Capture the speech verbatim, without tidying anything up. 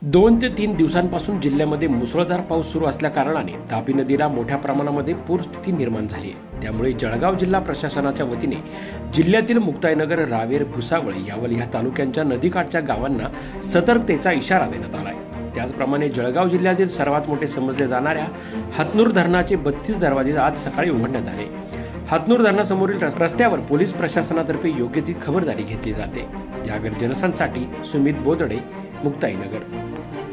दोन ते तीन दिवसांपासून जिल्ह्यामध्ये मुसळधार पाऊस सुरू असल्या कारणाने तापी नदीला मोठ्या प्रमाणामध्ये पूरस्थिती निर्माण झाली आहे। त्यामुळे जळगाव जिल्हा प्रशासनाच्या वतीने जिल्ह्यातील मुक्ताईनगर, रावेर, भुसावळ, यावल या तालुक्यांच्या नदीकाठच्या गावांना सतर्कतेचा इशारा देण्यात आला आहे। त्याचप्रमाणे जळगाव जिल्ह्यातील सर्वात मोठे समजले जाणाऱ्या हातनूर धरणाचे बत्तीस दरवाजे आज सकाळी उघडण्यात आले। हातनूर धरणासमोरील रस्त्यावर पोलीस प्रशासनातर्फे योग्य ती खबरदारी घेतली जाते। जागर जनसंसाठी सुमित बोदडे, मुक्ताईनगर।